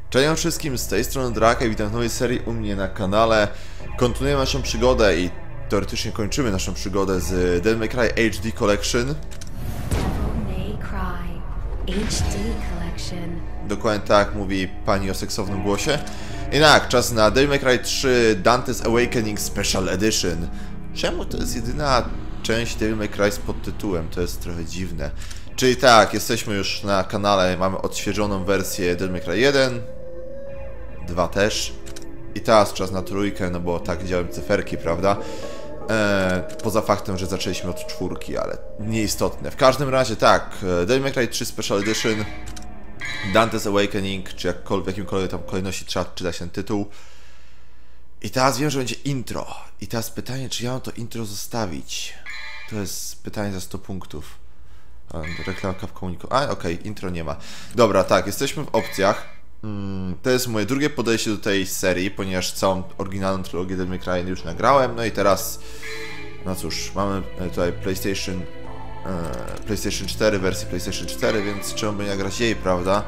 Cześć wszystkim, z tej strony Draka i witam w nowej serii u mnie na kanale. Kontynuujemy naszą przygodę i teoretycznie kończymy naszą przygodę z Devil May Cry HD Collection. Dokładnie tak mówi pani o seksownym głosie. I tak, czas na Devil May Cry 3 Dante's Awakening Special Edition. Czemu to jest jedyna część Devil May Cry z podtytułem? To jest trochę dziwne. Czyli tak, jesteśmy już na kanale, mamy odświeżoną wersję Devil May Cry 1, 2 też. I teraz czas na trójkę, no bo tak działają cyferki, prawda? Poza faktem, że zaczęliśmy od czwórki, ale nieistotne. W każdym razie tak, Devil May Cry 3 Special Edition, Dante's Awakening, czy w jakimkolwiek tam kolejności trzeba czytać ten tytuł. I teraz wiem, że będzie intro. I teraz pytanie, czy ja mam to intro zostawić? To jest pytanie za 100 punktów. Reklamka w komunikacji. Okej, intro nie ma. Dobra, tak, jesteśmy w opcjach. To jest moje drugie podejście do tej serii, ponieważ całą oryginalną trylogię Devil May Cry już nagrałem. No i teraz, no cóż, mamy tutaj PlayStation 4, wersję PlayStation 4, więc czemu by nie grać jej, prawda?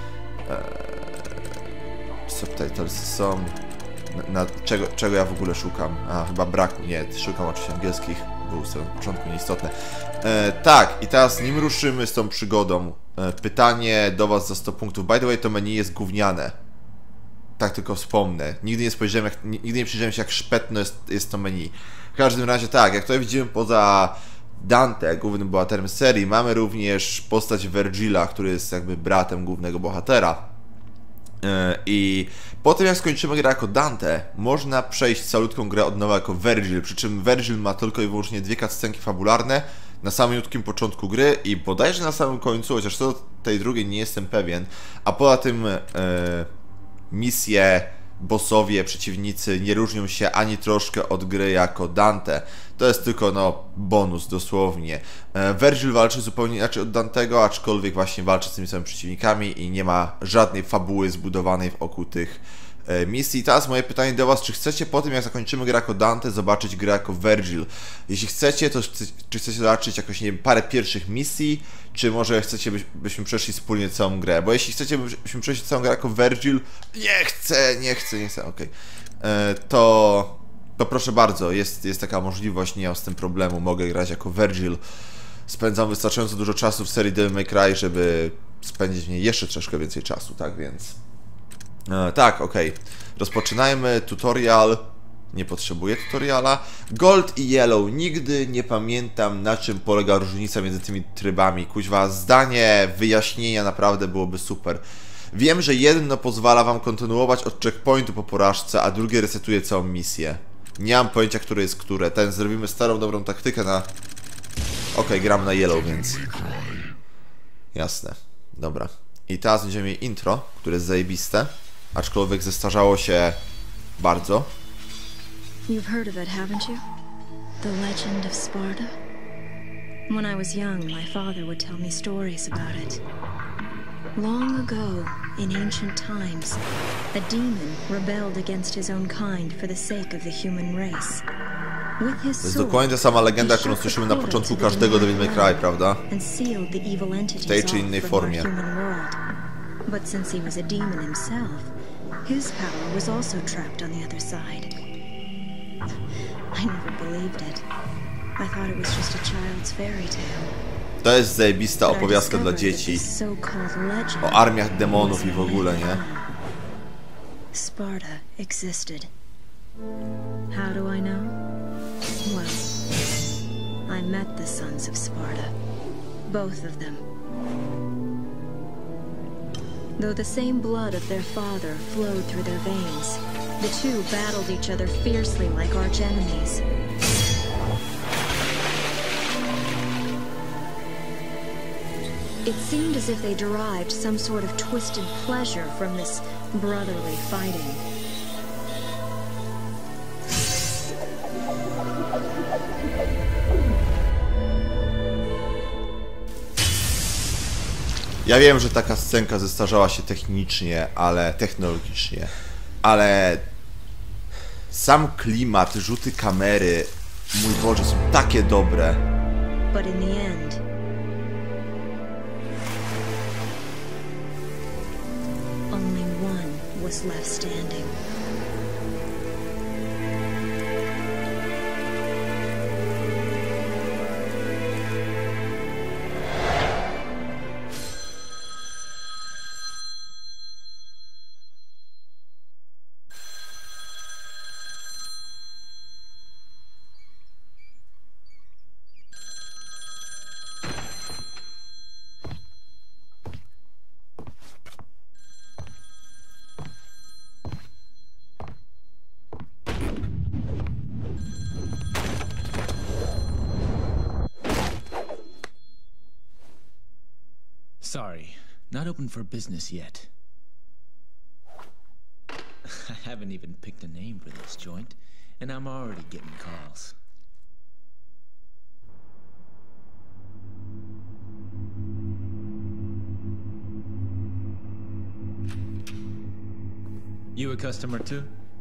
Subtitles są... czego ja w ogóle szukam? Chyba braku, nie, szukam oczywiście angielskich, było na początku nieistotne. Tak, i teraz nim ruszymy z tą przygodą, pytanie do was za 100 punktów. By the way, to menu jest gówniane. Tak tylko wspomnę. Nigdy nie przyjrzałem się, jak szpetno jest to menu. W każdym razie tak, jak tutaj widzimy, poza Dante, głównym bohaterem serii, mamy również postać Vergila, który jest jakby bratem głównego bohatera. I po tym, jak skończymy grę jako Dante, można przejść calutką grę od nowa jako Vergil, przy czym Vergil ma tylko i wyłącznie dwie cutscenki fabularne na samym początku gry i bodajże na samym końcu, chociaż co do tej drugiej nie jestem pewien, a poza tym misje, bossowie, przeciwnicy nie różnią się ani troszkę od gry jako Dante. To jest tylko, no, bonus dosłownie. Vergil walczy zupełnie inaczej od Dantego, aczkolwiek właśnie walczy z tymi samymi przeciwnikami i nie ma żadnej fabuły zbudowanej wokół tych misji. I teraz moje pytanie do was, czy chcecie po tym, jak zakończymy grę jako Dante, zobaczyć grę jako Vergil? Jeśli chcecie, to czy chcecie zobaczyć jakoś, nie wiem, parę pierwszych misji, czy może chcecie, byśmy przeszli wspólnie całą grę? Bo jeśli chcecie, byśmy przeszli całą grę jako Vergil, nie chcę, okej. To proszę bardzo, jest taka możliwość, nie mam z tym problemu, mogę grać jako Vergil. Spędzam wystarczająco dużo czasu w serii Devil May Cry, żeby spędzić w niej jeszcze troszkę więcej czasu, tak więc... tak, okej. Rozpoczynajmy tutorial. Nie potrzebuję tutoriala. Gold i Yellow. Nigdy nie pamiętam, na czym polega różnica między tymi trybami. Kuźwa, zdanie wyjaśnienia naprawdę byłoby super. Wiem, że jedno pozwala wam kontynuować od checkpointu po porażce, a drugie resetuje całą misję. Nie mam pojęcia, które jest które. Ten zrobimy starą, dobrą taktykę na... Okej, gram na Yellow, więc... Jasne. Dobra. I teraz będziemy mieli intro, które jest zajebiste. Aczkolwiek zestarzało się bardzo. You've heard of it, haven't you? The legend of Sparta? When I was young, my father would tell me stories about it. Long ago, in ancient times, a demon rebelled against his own kind for the sake of the human race. With his To jest dokładnie ta sama legenda, którą słyszymy na początku każdego Devil May Cry, prawda? W tej czy innej formie. But since he was a demon himself, his power was also trapped on the other side. I never believed it. I thought it was just a child's fairy tale. To jest zajebista opowiastka dla dzieci o armiach demonów i w ogóle, nie? Sparta existed. How do I know? Well, I met the sons of Sparta. Both of them. Though the same blood of their father flowed through their veins, the two battled each other fiercely like arch enemies. It seemed as if they derived some sort of twisted pleasure from this brotherly fighting. Ja wiem, że taka scenka zestarzała się technologicznie, ale sam klimat, rzuty kamery, mój Boże, są takie dobre. But in the end, only one was left standing. Sorry, not open for business yet. I haven't even picked a name for this joint, and I'm already getting calls. You a customer too?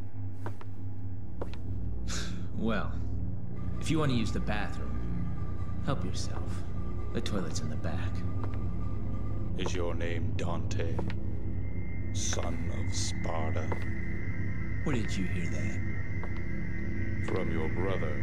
Well, if you want to use the bathroom, help yourself. The toilet's in the back. Is your name Dante, son of Sparta? Where did you hear that? From your brother.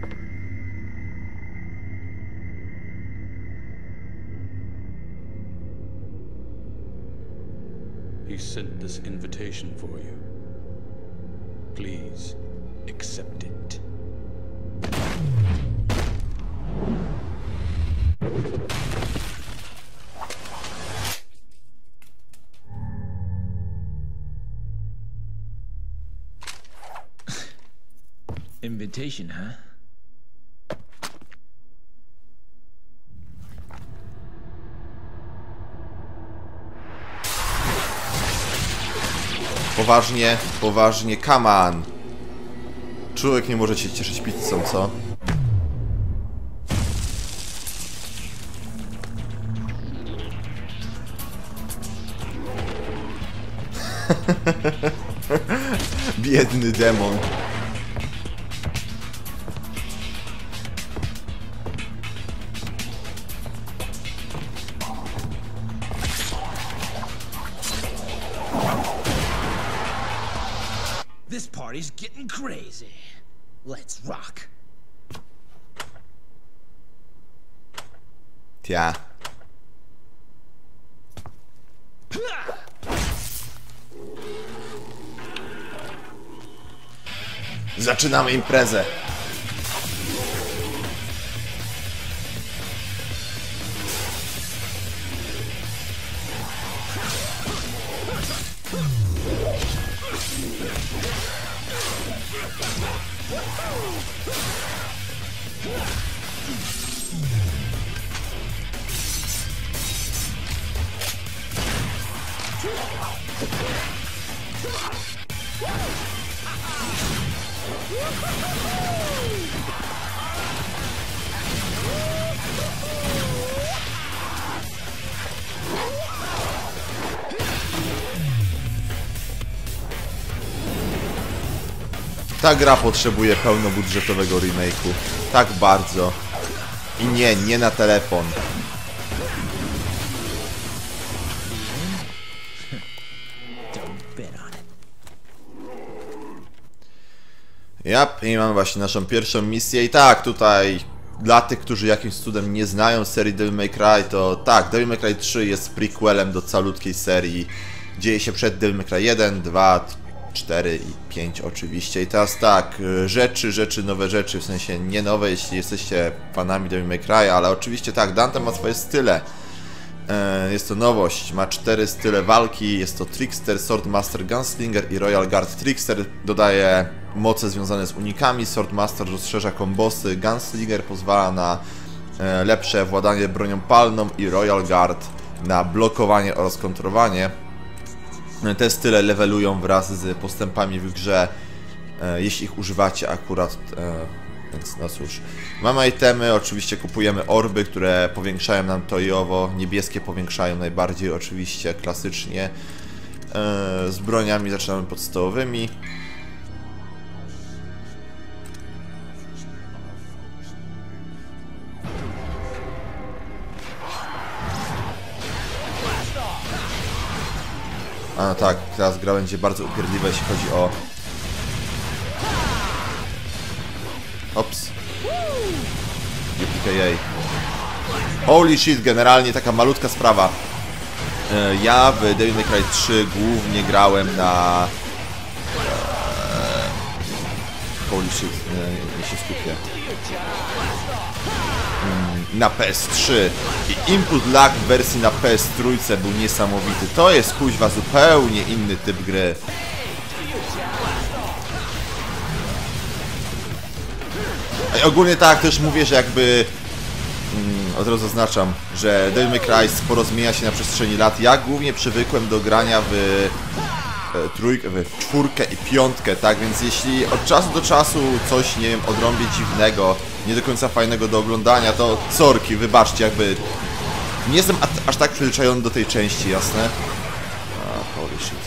He sent this invitation for you. Please, accept it. Invitation, huh? Poważnie, poważnie, come on. Człowiek nie może się cieszyć pizzą, co? Biedny demon. This party's getting crazy. Let's rock. Tia. Zaczynamy imprezę. Ta gra potrzebuje pełnobudżetowego remake'u. Tak bardzo. I nie na telefon. Jap, i mamy właśnie naszą pierwszą misję. I tak, tutaj dla tych, którzy jakimś cudem nie znają serii Devil May Cry, to tak, Devil May Cry 3 jest prequelem do calutkiej serii. Dzieje się przed Devil May Cry 1, 2, 4 i 5 oczywiście. I teraz tak, nowe rzeczy, w sensie nie nowe, jeśli jesteście fanami Devil May Cry, ale oczywiście tak, Dante ma swoje style. Jest to nowość, ma 4 style walki, jest to Trickster, Swordmaster, Gunslinger i Royal Guard. Trickster dodaje moce związane z unikami, Swordmaster rozszerza kombosy, Gunslinger pozwala na lepsze władanie bronią palną i Royal Guard na blokowanie oraz kontrowanie. Te style levelują wraz z postępami w grze, jeśli ich używacie akurat, więc no cóż. Mamy itemy, oczywiście kupujemy orby, które powiększają nam to i owo, niebieskie powiększają najbardziej oczywiście, klasycznie. Z broniami zaczynamy podstawowymi. A tak, teraz gra będzie bardzo upierdliwa, jeśli chodzi o... Ops. UPKA. Holy shit, generalnie taka malutka sprawa. Ja w Devil May Cry 3 głównie grałem na... Holy shit, nie się skupię. Na PS3 i input lag w wersji na PS3 był niesamowity. To jest kuźwa zupełnie inny typ gry. I ogólnie tak też mówię, że jakby od razu zaznaczam, że Devil May Cry sporo zmienia się na przestrzeni lat. Ja głównie przywykłem do grania w czwórkę i piątkę, tak, więc jeśli od czasu do czasu coś, nie wiem, odrąbię dziwnego, nie do końca fajnego do oglądania, to sorki, wybaczcie, jakby nie jestem aż tak przyzwyczajony do tej części, jasne? Holy shit.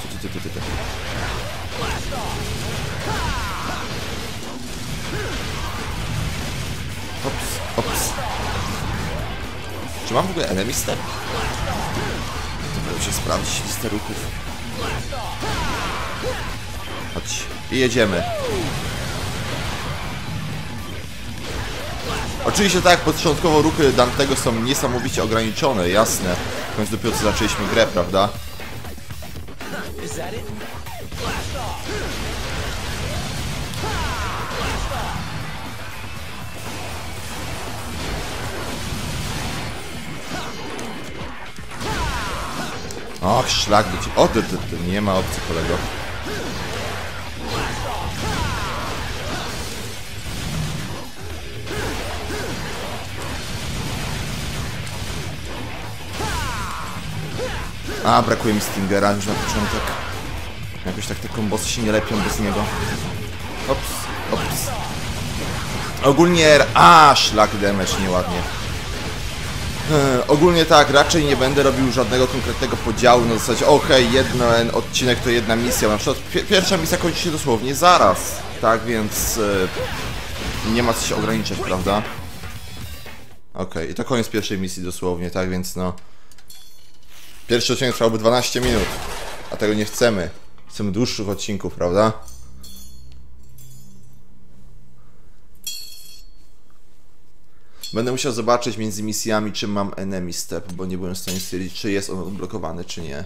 Ops. Czy mam w ogóle enemy step? To muszę sprawdzić listę ruchów. Chodź. I jedziemy. Oczywiście tak, początkowo ruchy Dantego są niesamowicie ograniczone, jasne. W końcu dopiero co zaczęliśmy grę, prawda? Och, szlak by ci... O, to nie ma opcji, kolego. A, brakuje mi Stingera już na początek. Jakoś tak te kombosy się nie lepią bez niego. Ops. Ogólnie... A, szlak damage, nieładnie. Ogólnie tak, raczej nie będę robił żadnego konkretnego podziału na zasadzie okej, jeden odcinek to jedna misja, na przykład pierwsza misja kończy się dosłownie zaraz, tak więc nie ma co się ograniczać, prawda? Okej, i to koniec pierwszej misji dosłownie, tak więc no pierwszy odcinek trwałby 12 minut, a tego nie chcemy, chcemy dłuższych odcinków, prawda? Będę musiał zobaczyć między misjami, czy mam enemy step, bo nie byłem w stanie stwierdzić, czy jest on odblokowany, czy nie.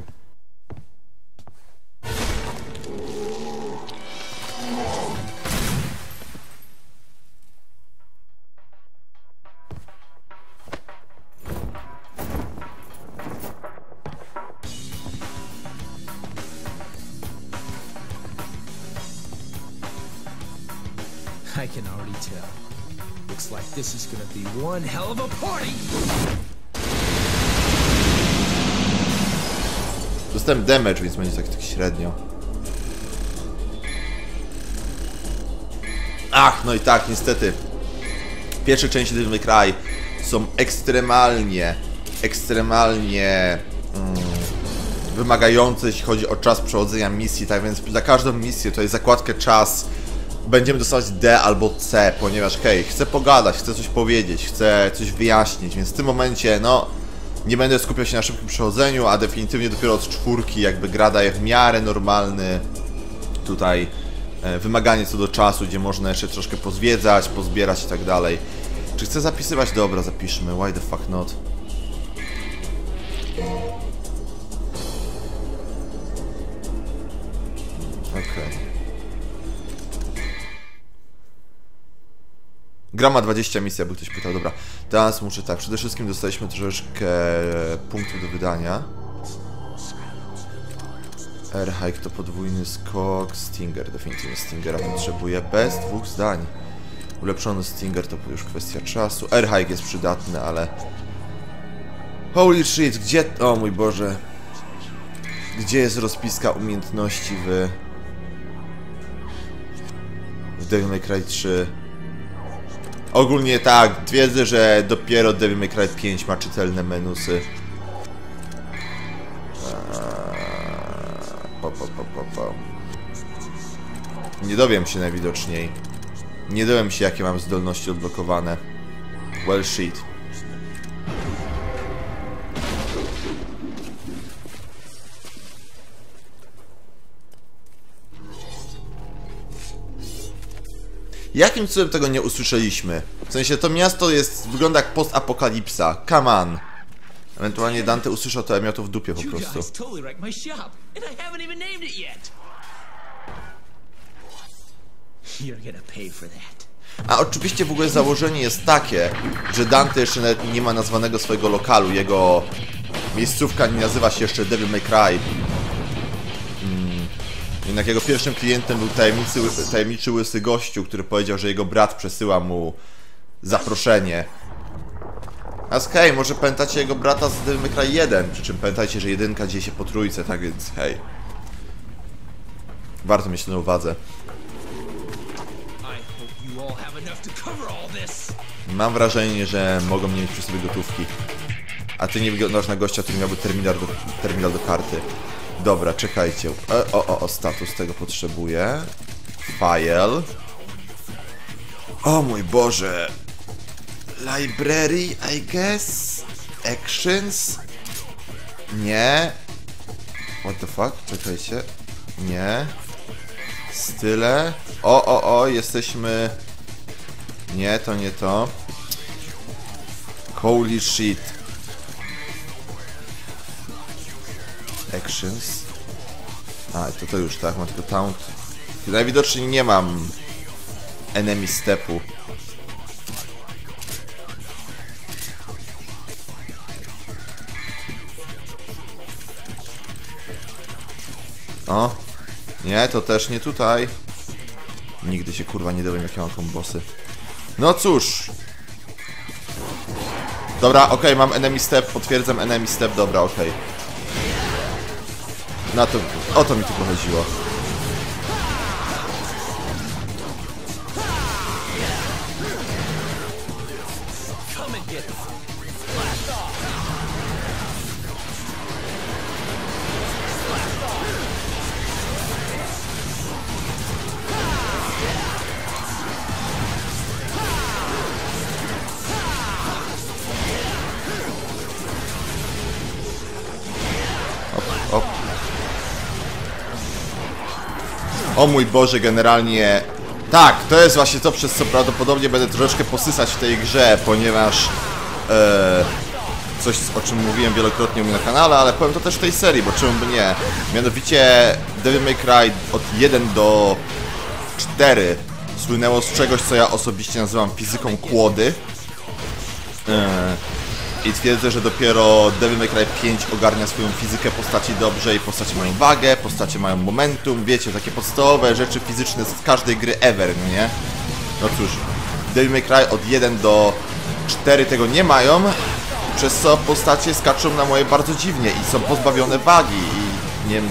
I can already tell. Looks like this is gonna be one hell of a party! Dostałem damage, więc będzie tak średnio. Ach, no i tak, niestety. Pierwsze części Devil May Cry są ekstremalnie wymagające, jeśli chodzi o czas przechodzenia misji, tak więc za każdą misję, tutaj zakładkę czas, będziemy dostawać D albo C, ponieważ hej, chcę pogadać, chcę coś powiedzieć, chcę coś wyjaśnić, więc w tym momencie, no, nie będę skupiał się na szybkim przechodzeniu, a definitywnie dopiero od czwórki jakby gra daje w miarę normalny tutaj wymaganie co do czasu, gdzie można jeszcze troszkę pozwiedzać, pozbierać i tak dalej. Czy chcę zapisywać? Dobra, zapiszmy, why the fuck not? Okej. Gra ma 20 misji, jakby ktoś pytał. Dobra, teraz muszę tak, przede wszystkim dostaliśmy troszeczkę punktów do wydania. R-Hike to podwójny skok, Stinger, definitywnie Stingera potrzebuję, bez dwóch zdań. Ulepszony Stinger to już kwestia czasu, R-Hike jest przydatny, ale... Holy shit, gdzie... O mój Boże. Gdzie jest rozpiska umiejętności w Devil May Cry 3? Ogólnie tak, twierdzę, że dopiero Devil May Cry 5 ma czytelne menusy. Nie dowiem się najwidoczniej. Nie dowiem się, jakie mam zdolności odblokowane. Well shit. Jakim cudem tego nie usłyszeliśmy? W sensie, to miasto wygląda jak post-apokalipsa. Come on. Ewentualnie Dante usłyszał to, ja miał to w dupie po prostu. A oczywiście w ogóle założenie jest takie, że Dante jeszcze nawet nie ma nazwanego swojego lokalu. Jego miejscówka nie nazywa się jeszcze Devil May Cry. Jednak jego pierwszym klientem był tajemniczy łysy gościu, który powiedział, że jego brat przesyła mu zaproszenie. A hej, może pamiętacie jego brata z Devil May Cry 1, przy czym pamiętajcie, że jedynka dzieje się po trójce, tak więc hej. Warto mieć to na uwadze. Mam wrażenie, że mogą nie mieć przy sobie gotówki. A ty nie wyglądasz na gościa, który miałby terminal do karty. Dobra, czekajcie. Status tego potrzebuję. File. O mój Boże. Library, I guess. Actions. Nie. What the fuck? Czekajcie. Nie. Style. Jesteśmy... Nie, to nie to. Holy shit. Actions. A, to już tak, mam tylko taunt. Najwidoczniej nie mam enemy stepu. O! Nie, to też nie tutaj. Nigdy się kurwa nie dowiem, jakie mam kombosy. No cóż. Dobra, okej, mam enemy step, potwierdzam enemy step, dobra, okej. Na to, o to mi tu chodziło. O mój Boże, generalnie... Tak, to jest właśnie to, przez co prawdopodobnie będę troszeczkę posysać w tej grze, ponieważ... coś, o czym mówiłem wielokrotnie u mnie na kanale, ale powiem to też w tej serii, bo czemu by nie. Mianowicie Devil May Cry od 1 do 4 słynęło z czegoś, co ja osobiście nazywam fizyką kłody. I twierdzę, że dopiero Devil May Cry 5 ogarnia swoją fizykę postaci dobrze i postacie mają wagę, postacie mają momentum, wiecie, takie podstawowe rzeczy fizyczne z każdej gry ever, no nie? No cóż, Devil May Cry od 1 do 4 tego nie mają, przez co postacie skaczą na moje bardzo dziwnie i są pozbawione wagi i nie...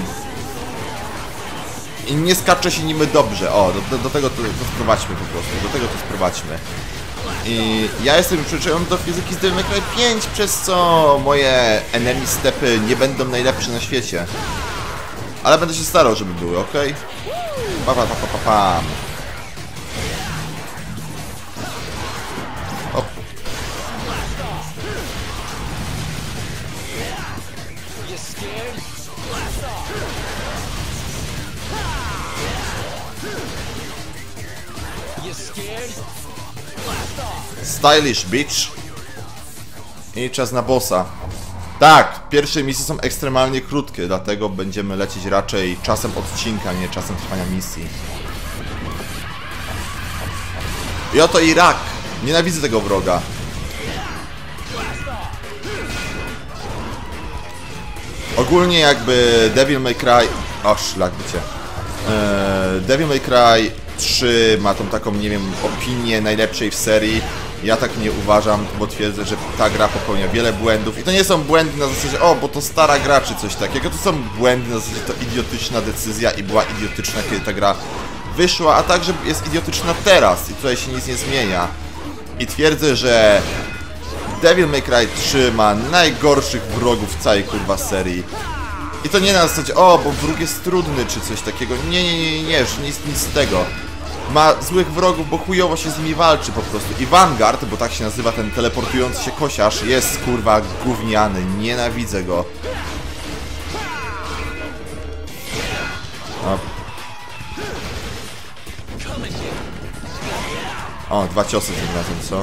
I nie skacze się nimi dobrze, o, do tego to sprowadźmy po prostu, do tego to sprowadźmy. I ja jestem przyczyną do fizyki z Devil May Cry 5, przez co moje enemy stepy nie będą najlepsze na świecie. Ale będę się starał, żeby były, okej? Pam. O. Stylish bitch. I czas na bossa. Tak, pierwsze misje są ekstremalnie krótkie, dlatego będziemy lecieć raczej czasem odcinka, nie czasem trwania misji. I oto Irak. Nienawidzę tego wroga. Ogólnie jakby Devil May Cry... O, szlak bycie. Devil May Cry 3 ma tą taką, nie wiem, opinię najlepszej w serii. Ja tak nie uważam, bo twierdzę, że ta gra popełnia wiele błędów. I to nie są błędy na zasadzie, o, bo to stara gra czy coś takiego. To są błędy na zasadzie, to idiotyczna decyzja i była idiotyczna, kiedy ta gra wyszła, a także jest idiotyczna teraz i tutaj się nic nie zmienia. I twierdzę, że Devil May Cry 3 ma najgorszych wrogów w całej kurwa serii. I to nie na zasadzie, o, bo wróg jest trudny czy coś takiego. Nie, że nic z tego. Ma złych wrogów, bo chujowo się z nimi walczy po prostu. I Vanguard, bo tak się nazywa ten teleportujący się kosiarz, jest kurwa gówniany. Nienawidzę go. O, 2 ciosy tym razem, co?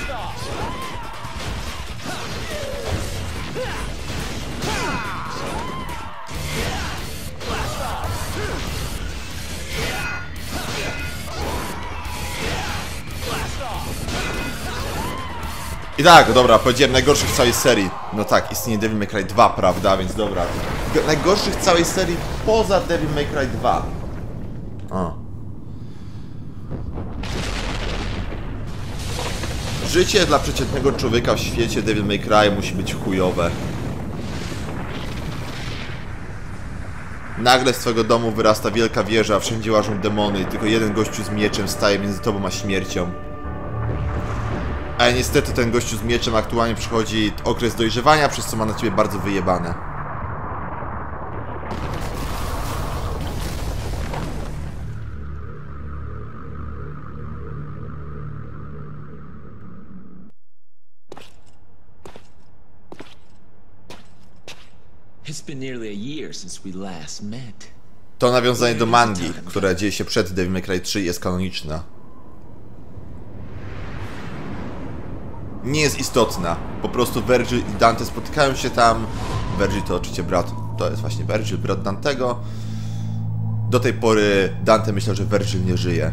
I tak, dobra, powiedziałem najgorszych w całej serii. No tak, istnieje Devil May Cry 2, prawda? Więc dobra. Najgorszych w całej serii poza Devil May Cry 2. O. Życie dla przeciętnego człowieka w świecie Devil May Cry musi być chujowe. Nagle z twojego domu wyrasta wielka wieża, a wszędzie łażą demony i tylko jeden gościu z mieczem staje między tobą a śmiercią. Ale niestety ten gościu z mieczem aktualnie przychodzi okres dojrzewania, przez co ma na ciebie bardzo wyjebane. It's been nearly a year since we last met. To nawiązanie do mangi, które dzieje się przed Devil May Cry 3, jest kanoniczna. Nie jest istotna. Po prostu Vergil i Dante spotykają się tam. Vergil to oczywiście brat. To jest właśnie Vergil, brat Dantego. Do tej pory Dante myślał, że Vergil nie żyje.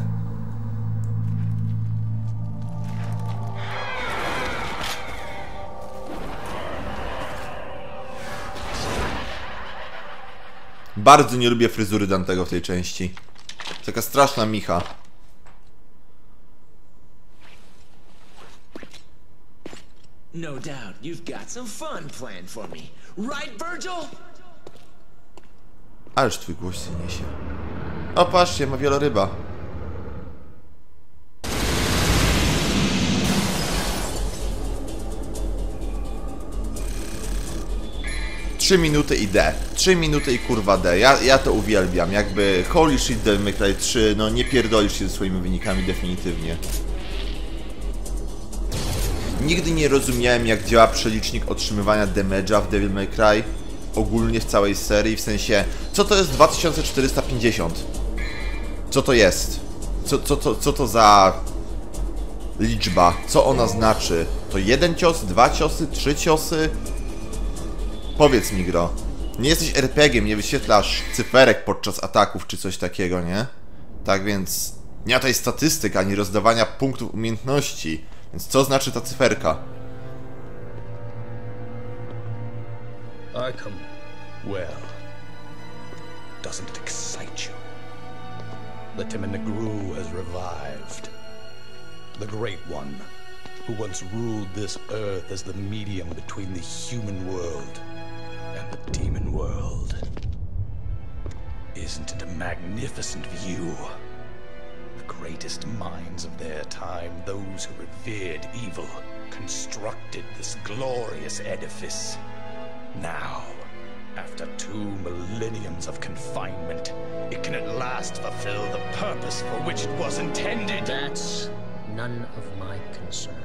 Bardzo nie lubię fryzury Dantego w tej części. Taka straszna micha. No doubt you've got some fun planned for me. Right, Virgil? Ależ twój głos się niesie. O, patrzcie, ma wieloryba. Trzy minuty i D. 3 minuty i kurwa D. Ja to uwielbiam. Jakby holy shit Devil May Cry 3, no nie pierdolisz się ze swoimi wynikami definitywnie. Nigdy nie rozumiałem, jak działa przelicznik otrzymywania damage'a w Devil May Cry. Ogólnie w całej serii, w sensie... Co to jest 2450? Co to jest? Co to za... liczba? Co ona znaczy? To 1 cios, 2 ciosy, 3 ciosy? Powiedz mi, gro. Nie jesteś RPG-iem, nie wyświetlasz cyferek podczas ataków czy coś takiego, nie? Tak więc... Nie ma tutaj statystyk, ani rozdawania punktów umiejętności. Więc co znaczy ta cyferka? I come. Well, doesn't it excite you? The Timon Gru has revived. The Great One, who once ruled this earth as the medium between the human world and the demon world. Isn't it a magnificent view? The greatest minds of their time, those who revered evil, constructed this glorious edifice. Now, after 2 millenniums of confinement, it can at last fulfill the purpose for which it was intended. That's none of my concern.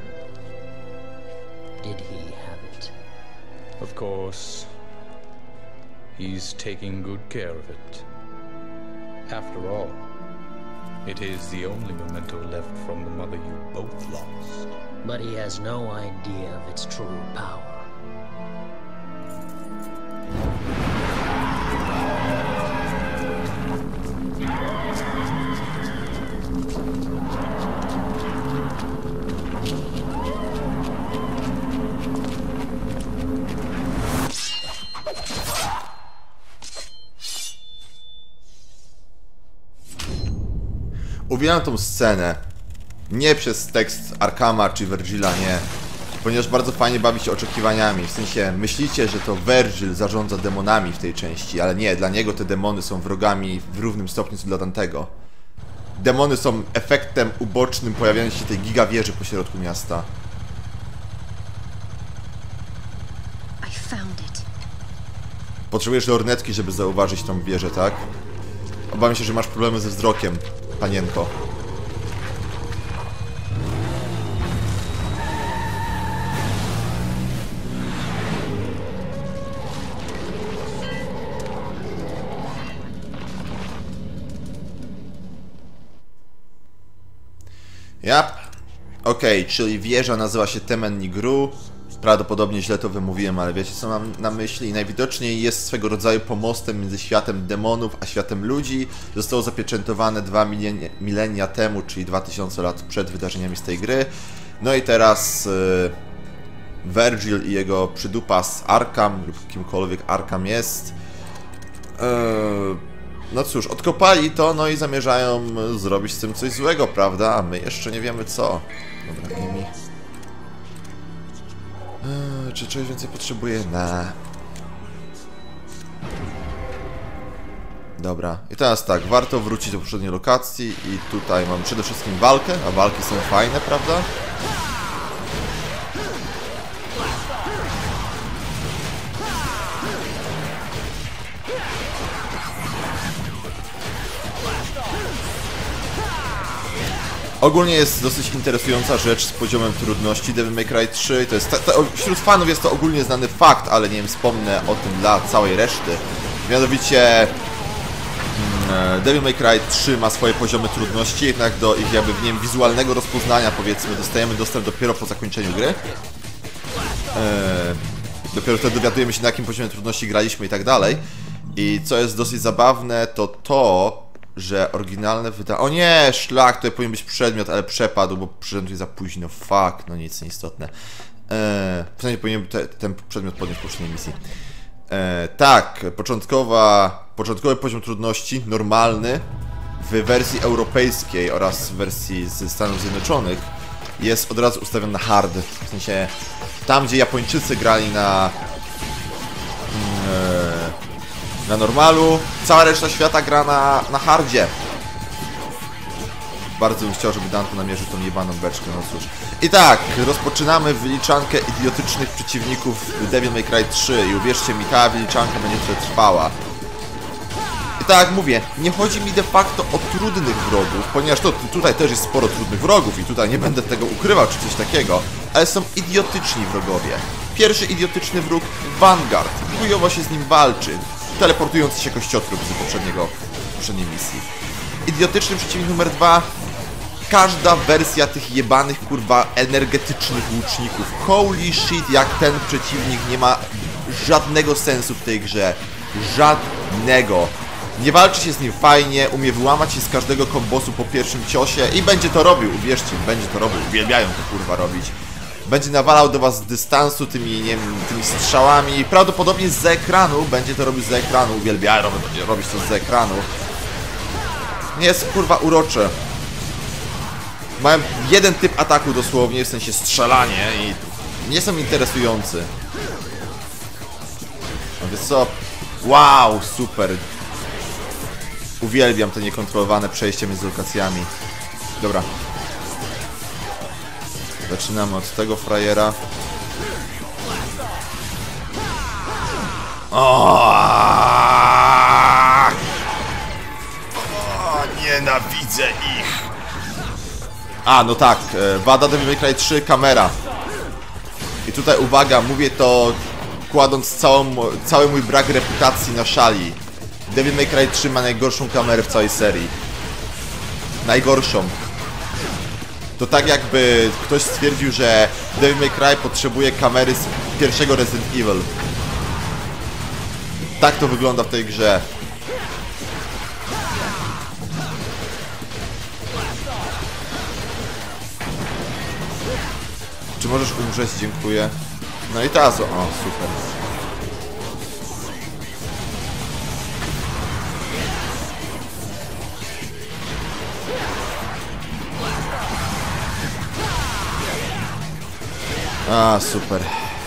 Did he have it? Of course, he's taking good care of it. After all, it is the only memento left from the mother you both lost. But he has no idea of its true power. Uwielbiam tą scenę. Nie przez tekst Arkhama czy Vergila, nie. Ponieważ bardzo fajnie bawi się oczekiwaniami. W sensie, myślicie, że to Vergil zarządza demonami w tej części, ale nie, dla niego te demony są wrogami w równym stopniu co dla Dantego. Demony są efektem ubocznym pojawiania się tej gigawieży pośrodku miasta. I found it. Potrzebujesz lornetki, żeby zauważyć tą wieżę, tak? Obawiam się, że masz problemy ze wzrokiem, panienko. Jap. Okej, czyli wieża nazywa się Temen Nigru. Prawdopodobnie źle to wymówiłem, ale wiecie co mam na myśli. Najwidoczniej jest swego rodzaju pomostem między światem demonów a światem ludzi. Zostało zapieczętowane 2 milenia temu, czyli 2000 lat przed wydarzeniami z tej gry. No i teraz Vergil i jego przydupas Arkham, lub kimkolwiek Arkham jest. No cóż, odkopali to, no i zamierzają zrobić z tym coś złego, prawda? A my jeszcze nie wiemy co. Dobra, Amy. Czy czegoś więcej potrzebuję? Dobra, i teraz tak, warto wrócić do poprzedniej lokacji i tutaj mam przede wszystkim walkę, a walki są fajne, prawda? Ogólnie jest dosyć interesująca rzecz z poziomem trudności Devil May Cry 3. To jest wśród fanów jest to ogólnie znany fakt, ale nie wiem, wspomnę o tym dla całej reszty. Mianowicie Devil May Cry 3 ma swoje poziomy trudności, jednak do ich jakby, nie wiem, wizualnego rozpoznania, powiedzmy, dostajemy dostęp dopiero po zakończeniu gry. Dopiero wtedy dowiadujemy się, na jakim poziomie trudności graliśmy i tak dalej. I co jest dosyć zabawne, to że oryginalne O nie, szlak, tutaj powinien być przedmiot, ale przepadł, bo przyszedłem tutaj za późno. Fuck, no nic, nieistotne. W sensie powinien ten przedmiot podnieść po poprzedniej misji. Tak, początkowy poziom trudności, normalny, w wersji europejskiej oraz w wersji ze Stanów Zjednoczonych jest od razu ustawiony na hard. W sensie, tam gdzie Japończycy grali na normalu, cała reszta świata gra na hardzie. Bardzo bym chciał, żeby Dante namierzył tą jebaną beczkę, no cóż. I tak, rozpoczynamy wyliczankę idiotycznych przeciwników w Devil May Cry 3 i uwierzcie mi, ta wyliczanka będzie trwała. I tak jak mówię, nie chodzi mi de facto o trudnych wrogów, ponieważ tutaj też jest sporo trudnych wrogów i tutaj nie będę tego ukrywał czy coś takiego, ale są idiotyczni wrogowie. Pierwszy idiotyczny wróg, Vanguard. Chujowo się z nim walczy. Teleportujący się kościotrup z poprzedniej misji. Idiotyczny przeciwnik numer 2. Każda wersja tych jebanych, kurwa, energetycznych łuczników. Holy shit, jak ten przeciwnik nie ma żadnego sensu w tej grze. Żadnego. Nie walczy się z nim fajnie, umie wyłamać się z każdego kombosu po pierwszym ciosie i będzie to robił, uwierzcie mi, będzie to robił. Uwielbiają to, kurwa, robić. Będzie nawalał do was z dystansu tymi, nie wiem, tymi strzałami. Prawdopodobnie z ekranu. Będzie to robił z ekranu. Uwielbiają robić to z ekranu. Nie jest, kurwa, urocze. Mają jeden typ ataku dosłownie, w sensie strzelanie i nie są interesujący. No wiesz co? Wow, super. Uwielbiam te niekontrolowane przejście między lokacjami. Dobra. Zaczynamy od tego frajera. Nienawidzę ich. A, no tak, wada Devil May Cry 3, kamera. I tutaj uwaga, mówię to kładąc cały mój brak reputacji na szali. Devil May Cry 3 ma najgorszą kamerę w całej serii. Najgorszą. To tak jakby ktoś stwierdził, że Devil May Cry potrzebuje kamery z pierwszego Resident Evil. Tak to wygląda w tej grze. Czy możesz umrzeć? Dziękuję. No i teraz, o, super. A, super.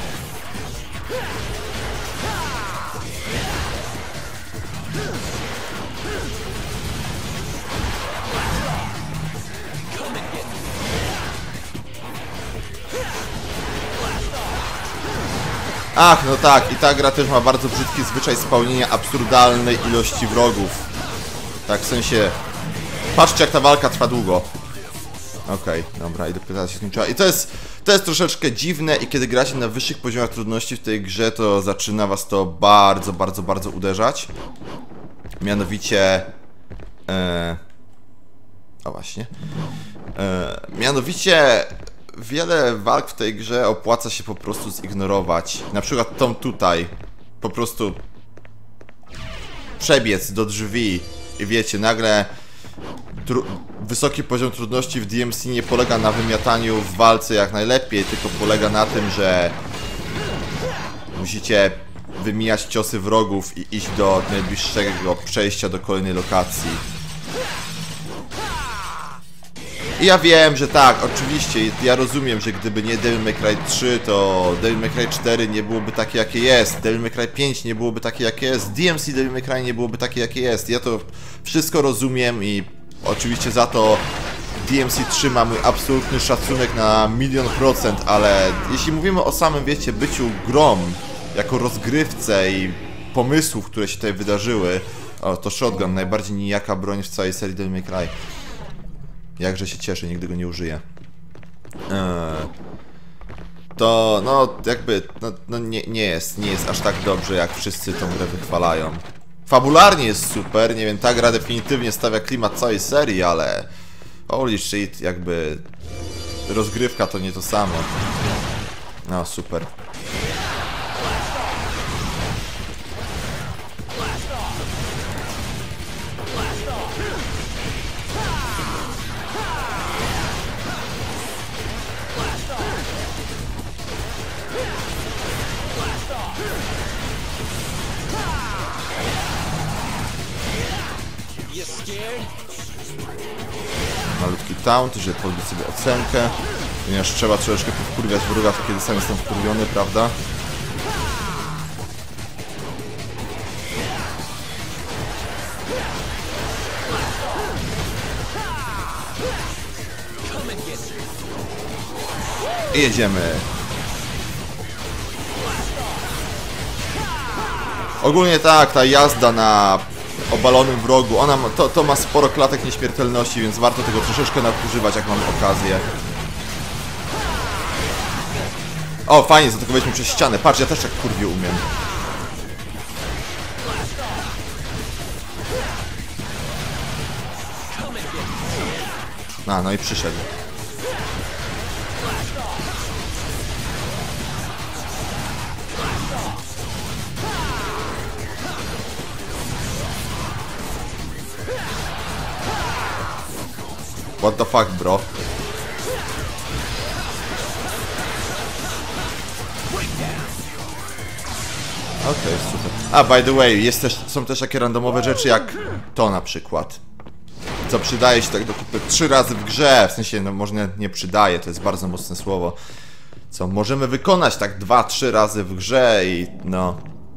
Ach, no tak, i ta gra też ma bardzo brzydki zwyczaj spełnienia absurdalnej ilości wrogów. Tak, w sensie... Patrzcie, jak ta walka trwa długo. Okej, dobra, i dopiero się skończyła. I to jest troszeczkę dziwne i kiedy gracie na wyższych poziomach trudności w tej grze, to zaczyna was to bardzo, bardzo, bardzo uderzać. Mianowicie... O właśnie. Mianowicie wiele walk w tej grze opłaca się po prostu zignorować. Na przykład tą tutaj. Po prostu przebiec do drzwi i wiecie, nagle wysoki poziom trudności w DMC nie polega na wymiataniu w walce jak najlepiej, tylko polega na tym, że musicie wymijać ciosy wrogów i iść do najbliższego przejścia do kolejnej lokacji. I ja wiem, że tak, oczywiście, ja rozumiem, że gdyby nie Devil May Cry 3, to Devil May Cry 4 nie byłoby takie jakie jest, Devil May Cry 5 nie byłoby takie jakie jest, DMC Devil May Cry nie byłoby takie jakie jest. Ja to wszystko rozumiem i oczywiście za to DMC 3 ma mój absolutny szacunek na 100%, ale jeśli mówimy o samym, wiecie, byciu grą, jako rozgrywce i pomysłów, które się tutaj wydarzyły, o, to Shotgun, najbardziej nijaka broń w całej serii Devil May Cry. Jakże się cieszę, nigdy go nie użyję. To, no, jakby, no nie jest aż tak dobrze, jak wszyscy tą grę wychwalają. Fabularnie jest super, nie wiem, ta gra definitywnie stawia klimat całej serii, ale holy shit, jakby rozgrywka to nie to samo. No, super. Malutki taunt, żeby podbić sobie ocenkę, ponieważ trzeba troszeczkę powkurwiać wroga, kiedy sam jestem wkurwiony, prawda? I jedziemy. Ogólnie tak, ta jazda na obalonym wrogu, ona ma, to ma sporo klatek nieśmiertelności, więc warto tego troszeczkę nadużywać, jak mam okazję. O, fajnie, zaatakowaliśmy przez ścianę. Patrz, ja też tak kurwie umiem. No i przyszedł. What the fuck, bro? Okej, super. A, by the way, są też takie randomowe rzeczy jak to na przykład. Co przydaje się tak do kupy 3 razy w grze, w sensie, no może nie przydaje, to jest bardzo mocne słowo. Co możemy wykonać tak 2-3 razy w grze i no...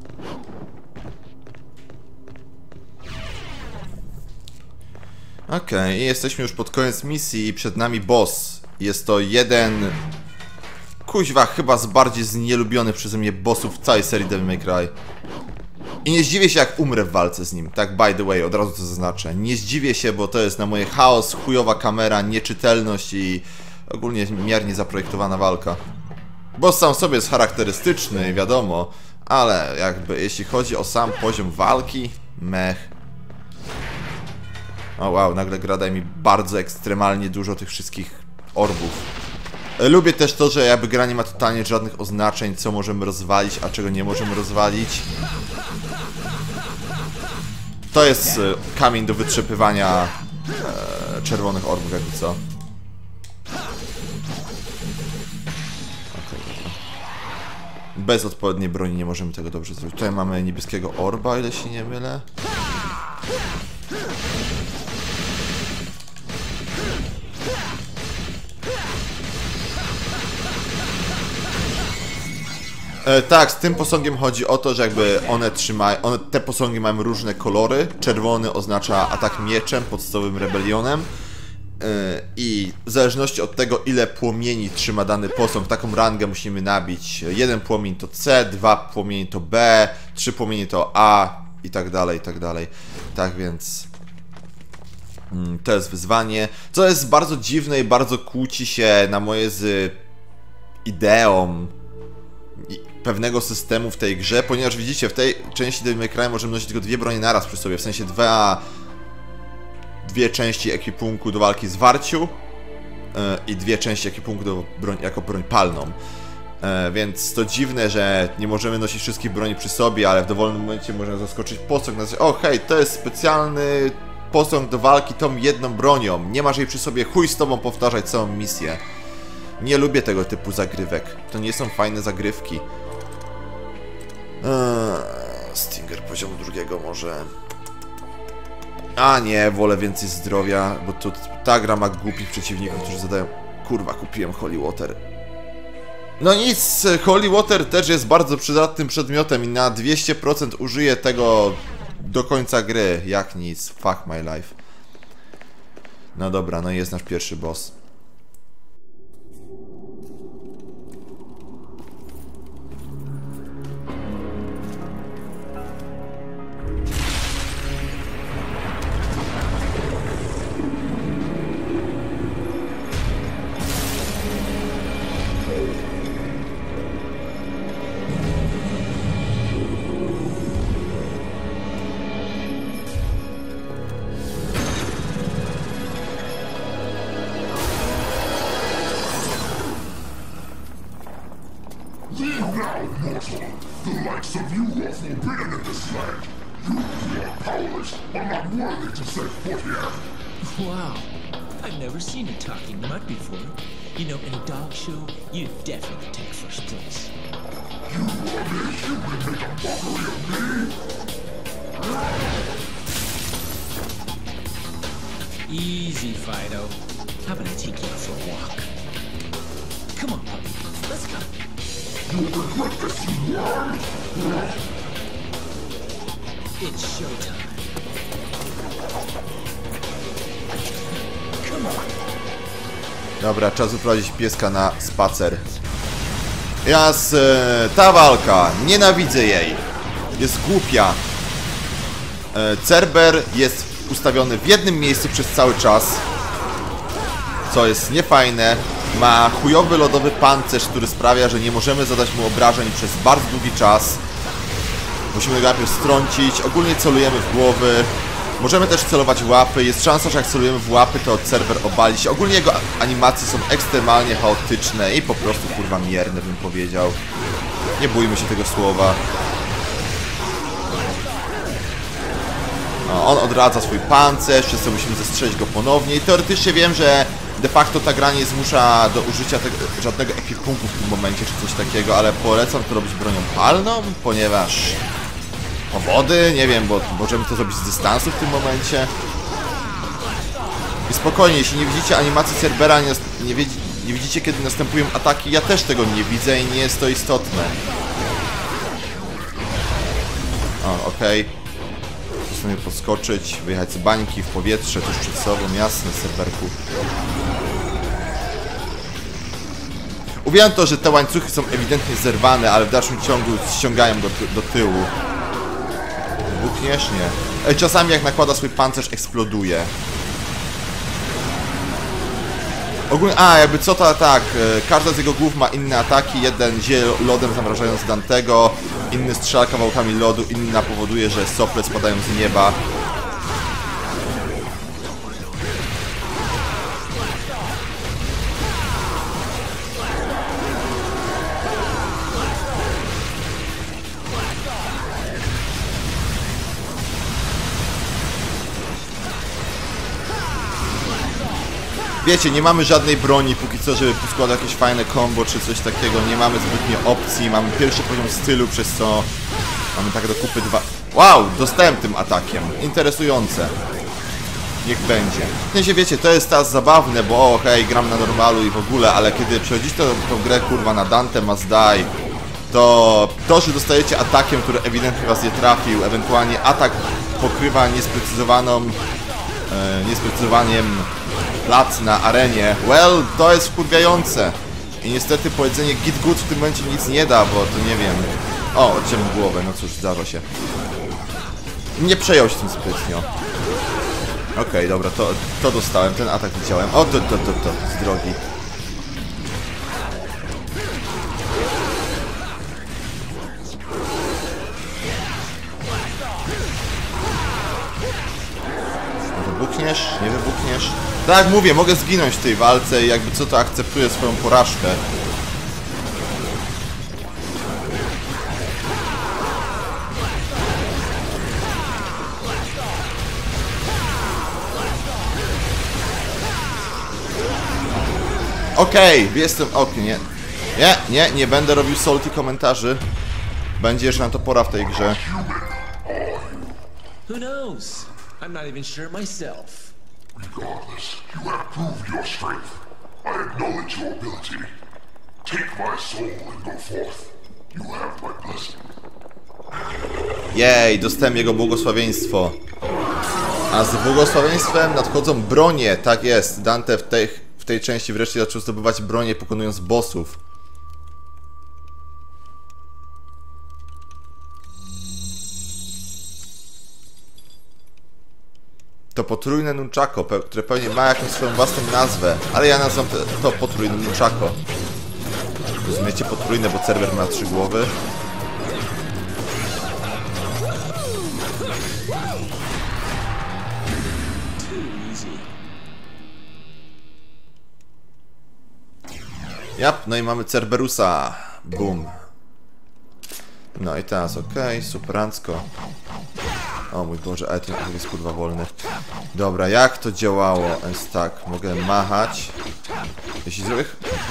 Okej, jesteśmy już pod koniec misji i przed nami boss. Jest to jeden... kuźwa, chyba bardziej z nielubionych przeze mnie bossów w całej serii Devil May Cry. I nie zdziwię się, jak umrę w walce z nim. Tak, by the way, od razu to zaznaczę. Nie zdziwię się, bo to jest na moje chaos, chujowa kamera, nieczytelność i ogólnie miernie zaprojektowana walka. Boss sam sobie jest charakterystyczny, wiadomo, ale jakby jeśli chodzi o sam poziom walki, mech. O wow, nagle gra daje mi bardzo ekstremalnie dużo tych wszystkich orbów. Lubię też to, że jakby gra nie ma totalnie żadnych oznaczeń, co możemy rozwalić, a czego nie możemy rozwalić. To jest kamień do wytrzepywania czerwonych orbów, jakby co. Bez odpowiedniej broni nie możemy tego dobrze zrobić. Tutaj mamy niebieskiego orba, ile się nie mylę. Tak, z tym posągiem chodzi o to, że jakby te posągi mają różne kolory. Czerwony oznacza atak mieczem, podstawowym rebelionem. I w zależności od tego, ile płomieni trzyma dany posąg, taką rangę musimy nabić. 1 płomień to C, 2 płomienie to B, 3 płomienie to A i tak dalej, i tak dalej. Tak więc... to jest wyzwanie. Co jest bardzo dziwne i bardzo kłóci się na moje z ideą pewnego systemu w tej grze, ponieważ widzicie, w tej części Devil May Cry możemy nosić tylko 2 bronie naraz przy sobie, w sensie dwie części ekwipunku do walki z warciu, i 2 części ekwipunku jako broń palną. Więc to dziwne, że nie możemy nosić wszystkich broni przy sobie, ale w dowolnym momencie możemy zaskoczyć posąg. O hej, to jest specjalny posąg do walki tą jedną bronią. Nie masz jej przy sobie, chuj z tobą powtarzać całą misję. Nie lubię tego typu zagrywek. To nie są fajne zagrywki. Stinger poziomu 2 może. A nie, wolę więcej zdrowia, bo ta gra ma głupich przeciwników, którzy zadają... Kurwa, kupiłem Holy Water. No nic, Holy Water też jest bardzo przydatnym przedmiotem i na 200% użyję tego do końca gry. Jak nic, fuck my life. No dobra, no i jest nasz pierwszy boss. Wow, I've never seen a talking mud before. You know, in a dog show, you'd definitely take first place. Easy, Fido. How about I take you out for a walk? Come on, puppy. Let's go. It's showtime. Come on. Dobra, czas wyprowadzić pieska na spacer. Ta walka, nienawidzę jej. Jest głupia. Cerber jest ustawiony w jednym miejscu przez cały czas, co jest niefajne. Ma chujowy lodowy pancerz, który sprawia, że nie możemy zadać mu obrażeń przez bardzo długi czas. Musimy go najpierw strącić. Ogólnie celujemy w głowy. Możemy też celować w łapy. Jest szansa, że jak celujemy w łapy, to Cerber obali się. Ogólnie jego animacje są ekstremalnie chaotyczne i po prostu kurwa mierne, bym powiedział. Nie bójmy się tego słowa. No, on odradza swój pancerz, przez co musimy zestrzelić go ponownie. I teoretycznie wiem, że de facto ta gra nie zmusza do użycia żadnego ekwipunku w tym momencie, czy coś takiego, ale polecam to robić bronią palną, ponieważ... powody? Nie wiem, bo możemy to zrobić z dystansu w tym momencie. I spokojnie, jeśli nie widzicie animacji Cerbera, nie widzicie kiedy następują ataki, ja też tego nie widzę i nie jest to istotne. O, okej. Chcemy podskoczyć, wyjechać z bańki w powietrze, tuż przed sobą, jasne, Cerberku. Uwielbiam to, że te łańcuchy są ewidentnie zerwane, ale w dalszym ciągu ściągają do tyłu. Buchniesz? Nie. Czasami jak nakłada swój pancerz, eksploduje. Ogólnie, jakby co to tak, każda z jego głów ma inne ataki. Jeden zieje lodem zamrażając Dantego, inny strzela kawałkami lodu, inna powoduje, że sople spadają z nieba. Wiecie, nie mamy żadnej broni póki co, żeby poskładać jakieś fajne combo czy coś takiego. Nie mamy zbytnio opcji, mamy pierwszy poziom stylu, przez co mamy tak do kupy 2... Wow, dostałem tym atakiem. Interesujące. Niech będzie. W sensie, wiecie, to jest teraz zabawne, bo hej, gram na normalu i w ogóle, ale kiedy przechodzicie tą grę, kurwa, na Dante Must Die, to, że dostajecie atakiem, który ewidentnie was nie trafił, ewentualnie atak pokrywa niesprecyzowaniem plac na arenie, well, to jest wkurwiające. I niestety powiedzenie git good w tym momencie nic nie da, bo to nie wiem... O, odciąłem głowę, no cóż, zdarza się. Nie przejął się tym zbytnio. Okej, dobra, to dostałem, ten atak widziałem. O, to, z drogi. Wybuchniesz? Nie wybuchniesz? Tak jak mówię, mogę zginąć w tej walce i jakby co to akceptuję swoją porażkę. Okej, jestem... Okej, nie będę robił salty komentarzy. Będzie jeszcze na to pora w tej grze. Who knows? I'm not even sure myself. Regardless, you have proved your strength. I acknowledge your ability. Take my soul and go forth. You have my blessing. Jej, dostałem jego błogosławieństwo. A z błogosławieństwem nadchodzą bronie, tak jest. Dante w tej części wreszcie zaczął zdobywać bronię, pokonując bossów. To potrójne nunchako, które pewnie ma jakąś swoją własną nazwę, ale ja nazywam to potrójne nunchako. Rozumiecie? Potrójne, bo serwer ma 3 głowy. Jap, no i mamy Cerberusa. Boom. No i teraz okej, superancko. O mój Boże, ale ten jest kurwa wolny. Dobra, jak to działało? Jest tak, mogę machać. Jeśli zrobię...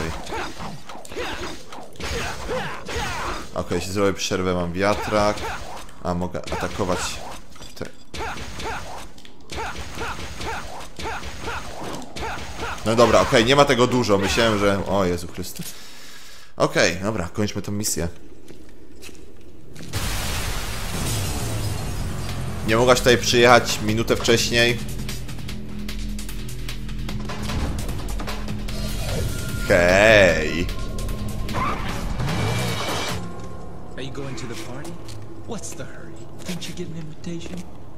Okej, jeśli zrobię przerwę, mam wiatrak. A, mogę atakować... No dobra, okej, nie ma tego dużo. Myślałem, że... O Jezu Chryste. Okej, dobra, kończmy tą misję. Nie mogłaś tutaj przyjechać minutę wcześniej? Hej! Are you going to the party? What's the hurry? Didn't you get an invitation?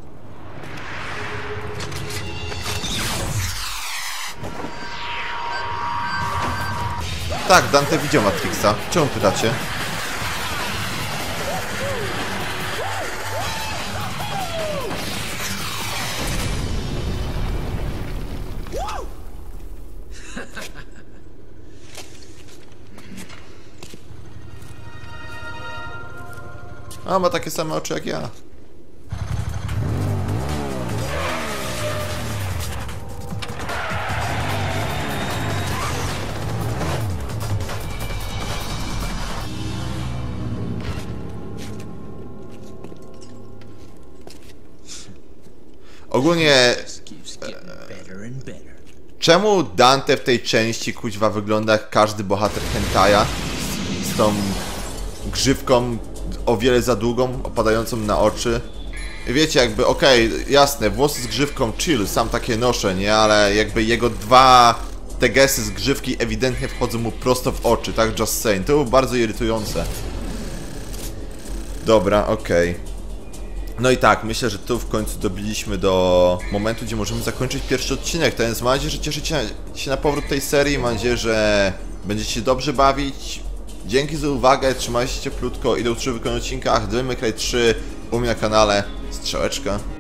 Tak, Dante widział Matrixa. Czemu pytacie? A, ma takie same oczy jak ja. Ogólnie... Czemu Dante w tej części kuźwa wygląda jak każdy bohater hentaja z tą grzywką o wiele za długą, opadającą na oczy? Wiecie, jakby, okej, jasne, włosy z grzywką chill, sam takie noszę, nie? Ale jakby jego dwa tegesy z grzywki ewidentnie wchodzą mu prosto w oczy, tak? Just saying. To było bardzo irytujące. Dobra, okej. No i tak, myślę, że tu w końcu dobiliśmy do momentu, gdzie możemy zakończyć pierwszy odcinek. To więc mam nadzieję, że cieszycie się na powrót tej serii. Mam nadzieję, że będziecie się dobrze bawić. Dzięki za uwagę, trzymajcie się cieplutko i do usłyszenia w kolejnych odcinkach. Devil May Cry 3 u mnie na kanale. Strzałeczka.